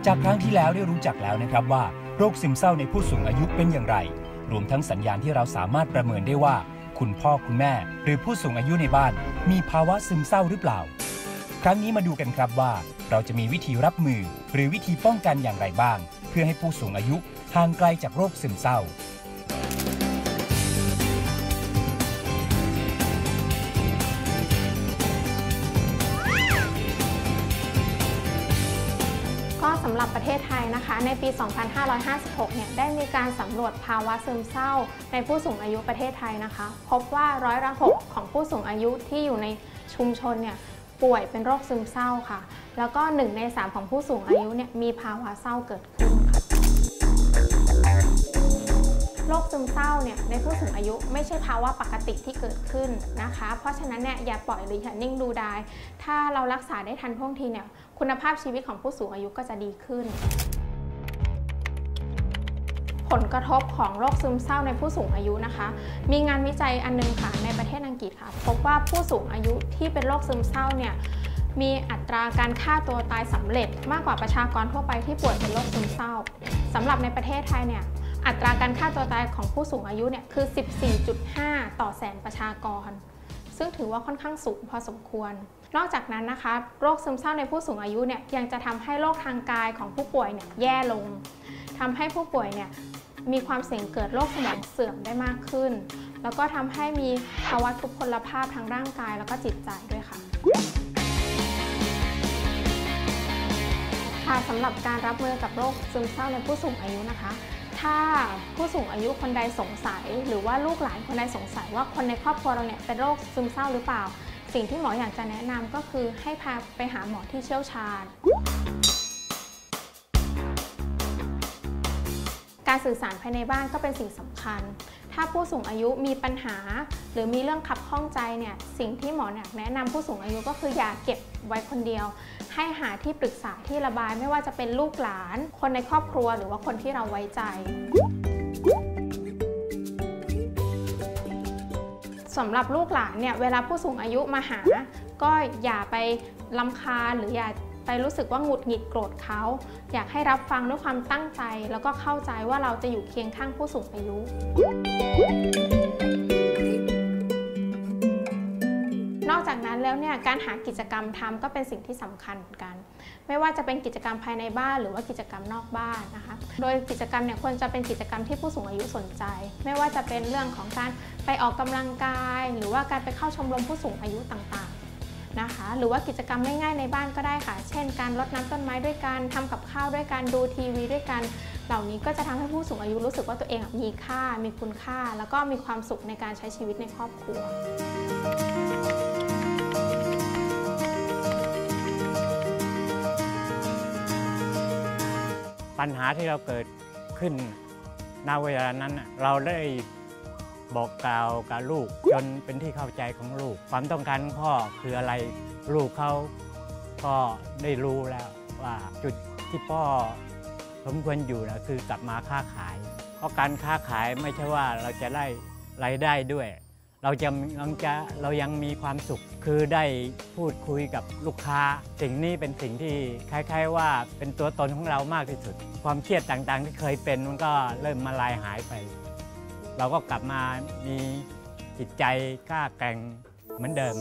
จากครั้งที่แล้วได้รู้จักแล้วนะครับว่าโรคซึมเศร้าในผู้สูงอายุเป็นอย่างไรรวมทั้งสัญญาณที่เราสามารถประเมินได้ว่าคุณพ่อคุณแม่หรือผู้สูงอายุในบ้านมีภาวะซึมเศร้าหรือเปล่าครั้งนี้มาดูกันครับว่าเราจะมีวิธีรับมือหรือวิธีป้องกันอย่างไรบ้างเพื่อให้ผู้สูงอายุห่างไกลจากโรคซึมเศร้าสำหรับประเทศไทยนะคะในปี 2556 เนี่ยได้มีการสำรวจภาวะซึมเศร้าในผู้สูงอายุประเทศไทยนะคะพบว่า6%ของผู้สูงอายุที่อยู่ในชุมชนเนี่ยป่วยเป็นโรคซึมเศร้าค่ะแล้วก็1 ใน 3ของผู้สูงอายุเนี่ยมีภาวะเศร้าเกิดขึ้นค่ะโรคซึมเศร้าเนี่ยในผู้สูงอายุไม่ใช่ภาวะปกติที่เกิดขึ้นนะคะเพราะฉะนั้นเนี่ยอย่าปล่อยหรืออย่านิ่งดูดายถ้าเรารักษาได้ทันท่วงทีเนี่ยคุณภาพชีวิตของผู้สูงอายุก็จะดีขึ้นผลกระทบของโรคซึมเศร้าในผู้สูงอายุนะคะมีงานวิจัยอันนึงค่ะในประเทศอังกฤษค่ะพบว่าผู้สูงอายุที่เป็นโรคซึมเศร้าเนี่ยมีอัตราการฆ่าตัวตายสำเร็จมากกว่าประชากรทั่วไปที่ป่วยเป็นโรคซึมเศร้าสำหรับในประเทศไทยเนี่ยอัตราการฆ่าตัวตายของผู้สูงอายุเนี่ยคือ 14.5 ต่อแสนประชากรซึ่งถือว่าค่อนข้างสูงพอสมควรนอกจากนั้นนะคะโรคซึมเศร้าในผู้สูงอายุเนี่ยยังจะทำให้โรคทางกายของผู้ป่วยเนี่ยแย่ลงทำให้ผู้ป่วยเนี่ยมีความเสี่ยงเกิดโรคสมองเสื่อมได้มากขึ้นแล้วก็ทำให้มีภาวะทุพพลภาพทางร่างกายแล้วก็จิตใจด้วยค่ะสำหรับการรับมือกับโรคซึมเศร้าในผู้สูงอายุนะคะถ้าผู้สูงอายุคนใดสงสัยหรือว่าลูกหลานคนใดสงสัยว่าคนในครอบครัวเราเนี่ยเป็นโรคซึมเศร้าหรือเปล่าสิ่งที่หมออยากจะแนะนำก็คือให้พาไปหาหมอที่เชี่ยวชาญการสื่อสารภายในบ้านก็เป็นสิ่งสำคัญถ้าผู้สูงอายุมีปัญหาหรือมีเรื่องขับข้องใจเนี่ยสิ่งที่หมออยากแนะนำผู้สูงอายุก็คืออย่าเก็บไว้คนเดียวให้หาที่ปรึกษาที่ระบายไม่ว่าจะเป็นลูกหลานคนในครอบครัวหรือว่าคนที่เราไว้ใจสำหรับลูกหลานเนี่ยเวลาผู้สูงอายุมาหาก็อย่าไปรำคาญหรืออย่าไปรู้สึกว่าหงุดหงิดโกรธเขาอยากให้รับฟังด้วยความตั้งใจแล้วก็เข้าใจว่าเราจะอยู่เคียงข้างผู้สูงอายุนอกจากนั้นแล้วเนี่ยการหากิจกรรมทำก็เป็นสิ่งที่สำคัญเหมือนกันไม่ว่าจะเป็นกิจกรรมภายในบ้านหรือว่ากิจกรรมนอกบ้านนะคะโดยกิจกรรมเนี่ยควรจะเป็นกิจกรรมที่ผู้สูงอายุสนใจไม่ว่าจะเป็นเรื่องของการไปออกกำลังกายหรือว่าการไปเข้าชมรมผู้สูงอายุต่างๆนะคะหรือว่ากิจกรรมง่ายๆในบ้านก็ได้ค่ะเช่นการรดน้ำต้นไม้ด้วยกันทำกับข้าวด้วยกันดูทีวีด้วยกันเหล่านี้ก็จะทำให้ผู้สูงอายุรู้สึกว่าตัวเองมีค่ามีคุณค่าแล้วก็มีความสุขในการใช้ชีวิตในครอบครัวปัญหาที่เราเกิดขึ้นณเวลานั้นเราได้บอกกล่าวกับลูกจนเป็นที่เข้าใจของลูกความต้องการของพ่อคืออะไรลูกเขาก็ได้รู้แล้วว่าจุดที่พ่อสมควรอยู่นะคือกลับมาค้าขายเพราะการค้าขายไม่ใช่ว่าเราจะได้รายได้ด้วยเรายังมีความสุขคือได้พูดคุยกับลูกค้าสิ่งนี้เป็นสิ่งที่คล้ายๆว่าเป็นตัวตนของเรามากที่สุดความเครียดต่างๆที่เคยเป็นมันก็เริ่มมาลายหายไปเราก็กลับมามีจิตใจกล้าแกร่งเหมือนเดิม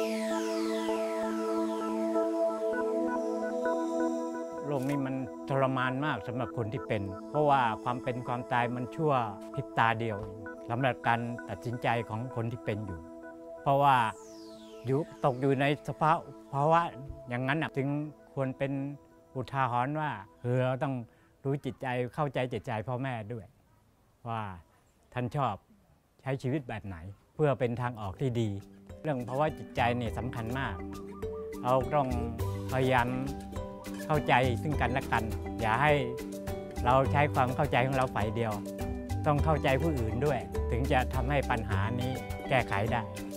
โรคนี้มันทรมานมากสำหรับคนที่เป็นเพราะว่าความเป็นความตายมันชั่วพริบตาเดียวสำหรับการตัดสินใจของคนที่เป็นอยู่เพราะว่าตกอยู่ในสภาวะอย่างนั้นจึงควรเป็นอุทาหรณ์ว่าเราต้องรู้จิตใจเข้าใจจิตใจพ่อแม่ด้วยว่าท่านชอบใช้ชีวิตแบบไหนเพื่อเป็นทางออกที่ดีเรื่องภาวะจิตใจนี่สำคัญมากเราต้องพยายามเข้าใจซึ่งกันและกันอย่าให้เราใช้ความเข้าใจของเราฝ่ายเดียวต้องเข้าใจผู้อื่นด้วยถึงจะทำให้ปัญหานี้แก้ไขได้